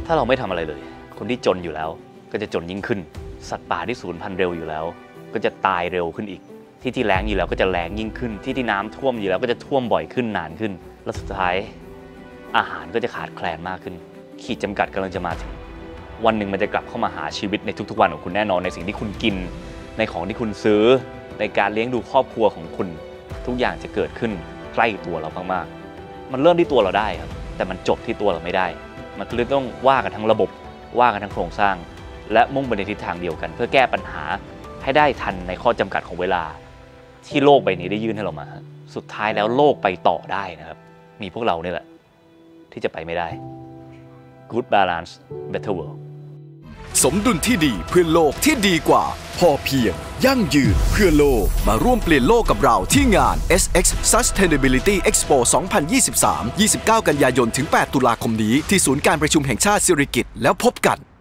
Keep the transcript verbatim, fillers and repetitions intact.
ถ้าเราไม่ทำอะไรเลยคนที่จนอยู่แล้วก็จะจนยิ่งขึ้นสัตว์ป่าที่สูญพันธุ์เร็วอยู่แล้วก็จะตายเร็วขึ้นอีกที่ที่แล้งอยู่แล้วก็จะแล้งยิ่งขึ้นที่ที่น้ำท่วมอยู่แล้วก็จะท่วมบ่อยขึ้นนานขึ้นและสุดท้ายอาหารก็จะขาดแคลนมากขึ้นขีดจำกัดกำลังจะมาถึงวันหนึ่งมันจะกลับเข้ามาหาชีวิตในทุกๆวันของคุณแน่นอนในสิ่งที่คุณกินในของที่คุณซื้อในการเลี้ยงดูครอบครัวของคุณทุกอย่างจะเกิดขึ้นใกล้ตัวเรามากๆมันเริ่มที่ตัวเราได้ครับแต่มันจบที่ตัวเราไม่ได้มันคือต้องว่ากันทั้งระบบว่ากันทั้งโครงสร้างและมุ่งไปในทิศทางเดียวกันเพื่อแก้ปัญหาให้ได้ทันในข้อจำกัดของเวลาที่โลกใบนี้ได้ยื่นให้เรามาสุดท้ายแล้วโลกไปต่อได้นะครับมีพวกเราเนี่ยแหละที่จะไปไม่ได้ Good Balance Better World สมดุลที่ดีเพื่อโลกที่ดีกว่าพอเพียงยั่งยืนเพื่อโลกมาร่วมเปลี่ยนโลกกับเราที่งาน เอส เอ็กซ์ Sustainability Expo สองพันยี่สิบสาม ยี่สิบเก้า กันยายนถึง แปด ตุลาคมนี้ที่ศูนย์การประชุมแห่งชาติสิริกิติ์แล้วพบกัน